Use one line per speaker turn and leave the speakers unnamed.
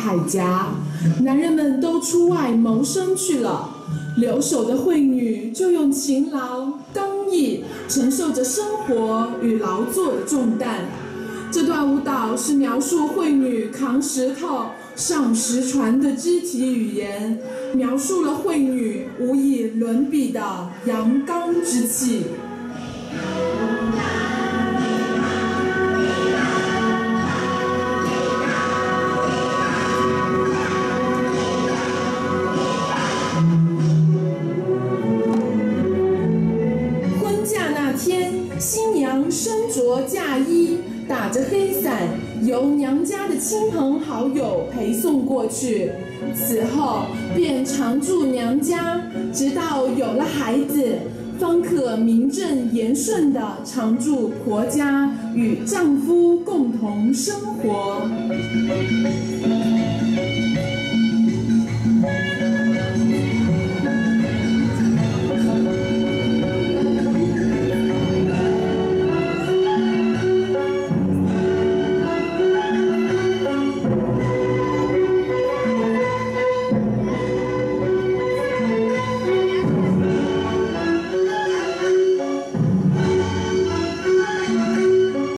太家，男人们都出外谋生去了，留守的惠女就用勤劳刚毅承受着生活与劳作的重担。这段舞蹈是描述惠女扛石头上石船的肢体语言，描述了惠女无以伦比的阳刚之气。婚嫁那天，新娘身着嫁衣，打着黑伞，由娘家的亲朋好友陪送过去。此后便常住娘家，直到有了孩子，方可名正言顺地常住婆家，与丈夫共同生活。